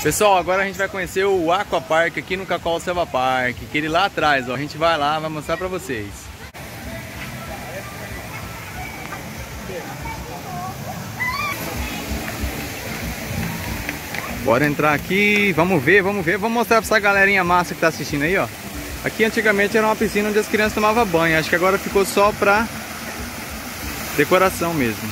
Pessoal, agora a gente vai conhecer o Aquapark aqui no Cacau Selva Park, aquele lá atrás, ó. A gente vai lá, vai mostrar pra vocês. Bora entrar aqui, vamos ver, vamos mostrar pra essa galerinha massa que tá assistindo aí, ó. Aqui antigamente era uma piscina onde as crianças tomavam banho, acho que agora ficou só pra decoração mesmo.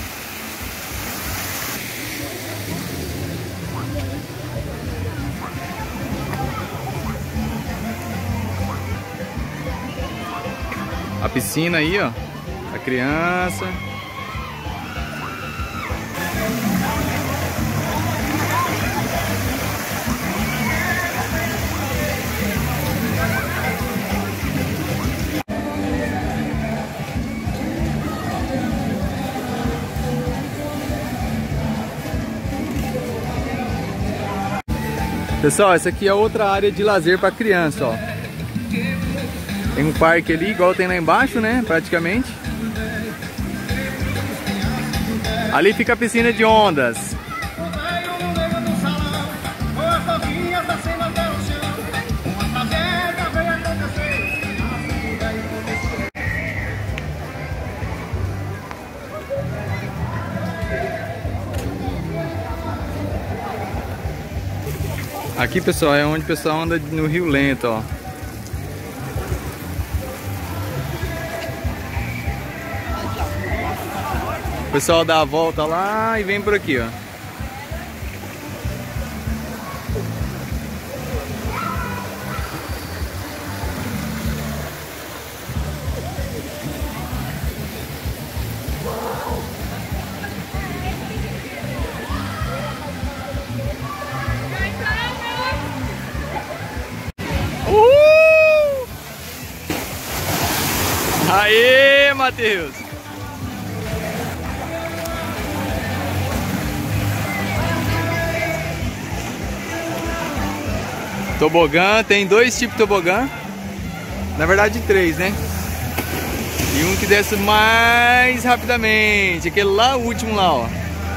A piscina aí, ó, a criança. Pessoal, essa aqui é outra área de lazer para criança, ó. Tem um parque ali, igual tem lá embaixo, né? Praticamente. Ali fica a piscina de ondas. Aqui, pessoal, é onde o pessoal anda no Rio Lento, ó. O pessoal dá a volta lá e vem por aqui, ó. Aê, Matheus! Tobogã, tem dois tipos de tobogã. Na verdade, três, né? E um que desce mais rapidamente. Aquele lá, o último lá, ó.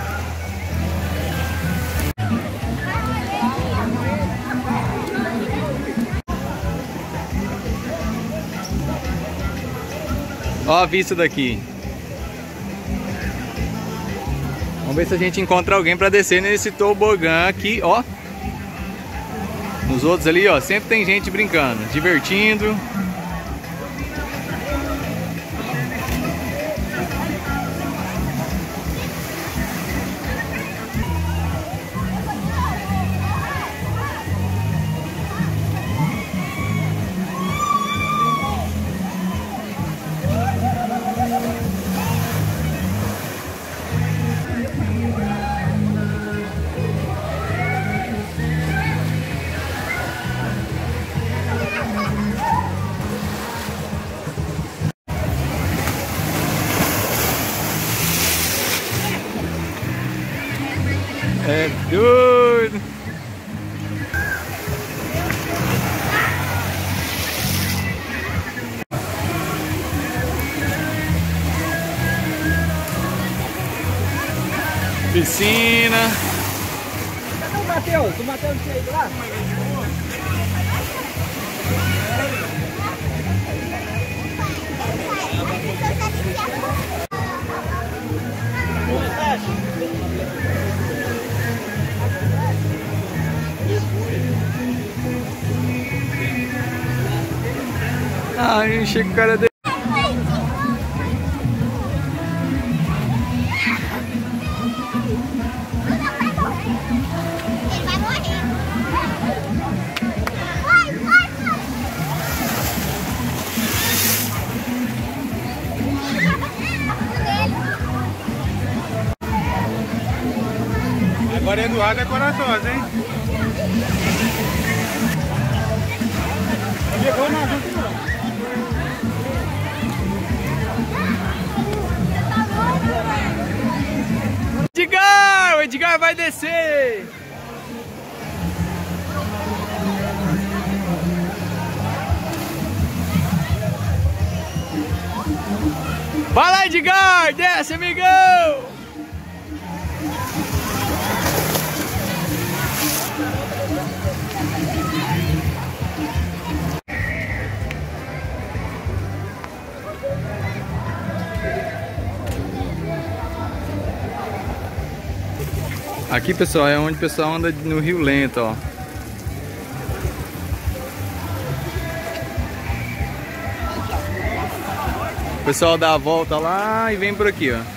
Ó a vista daqui. Vamos ver se a gente encontra alguém para descer nesse tobogã aqui, ó. Nos outros ali, ó, sempre tem gente brincando, divertindo. É doido! Piscina. Cadê o Matheus? O Matheus veio lá? Ai, chega o cara dele. Agora Eduardo é corajoso, hein? Chegou na junto não. Edgar! O Edgar vai descer! Vai lá, Edgar! Desce, amigão! Aqui, pessoal, é onde o pessoal anda no Rio Lento, ó. O pessoal dá a volta lá e vem por aqui, ó.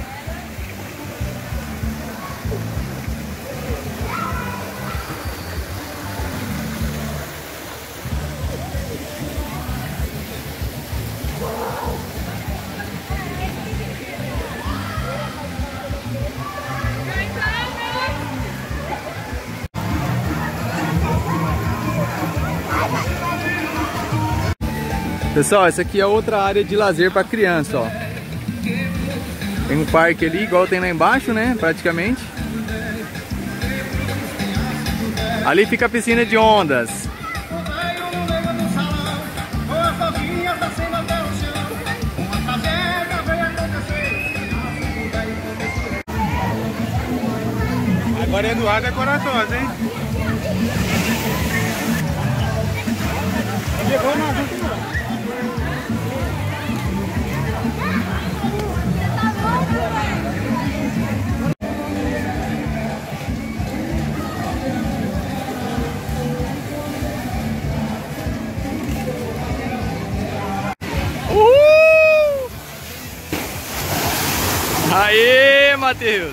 Pessoal, essa aqui é outra área de lazer para criança, ó. Tem um parque ali, igual tem lá embaixo, né? Praticamente. Ali fica a piscina de ondas. Agora Eduardo é corajoso, hein? Levou na aventura. Aê, Matheus!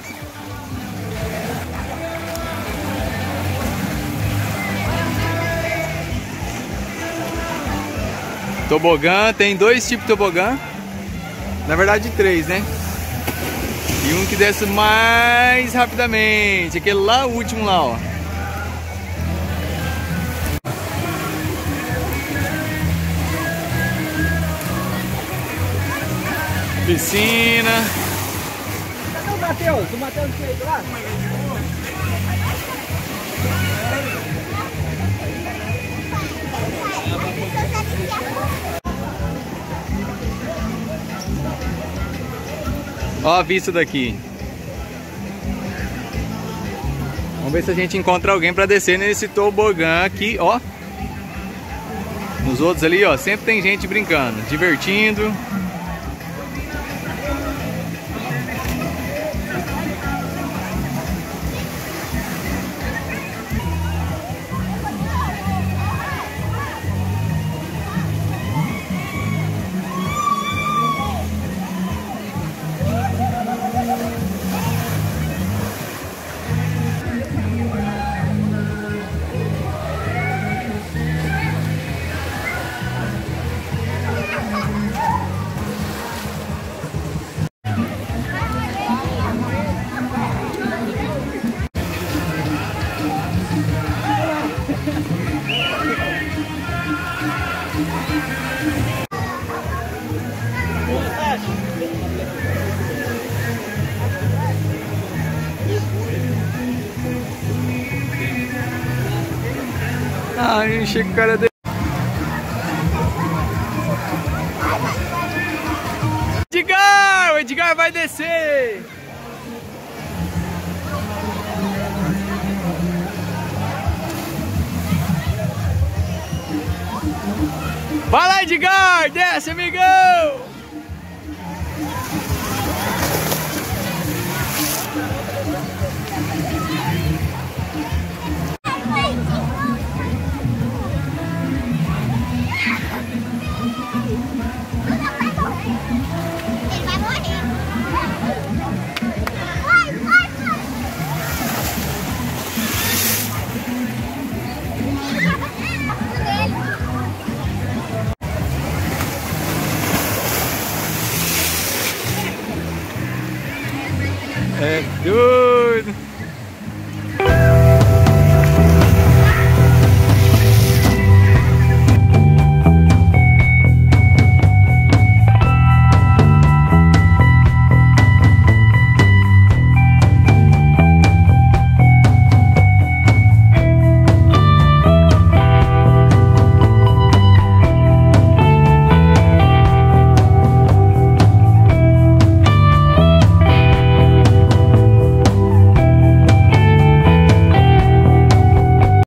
Tobogã, tem dois tipos de tobogã. Na verdade, três, né? E um que desce mais rapidamente. Aquele lá, o último lá, ó. Piscina. Cadê o Matheus? O Matheus tinha ido lá? Ó a vista daqui. Vamos ver se a gente encontra alguém para descer nesse tobogã aqui, ó. Nos outros ali, ó, sempre tem gente brincando, divertindo. Ai, chega o cara dele. Edgar! O Edgar vai descer! Vai lá, Edgar! Desce, amigão!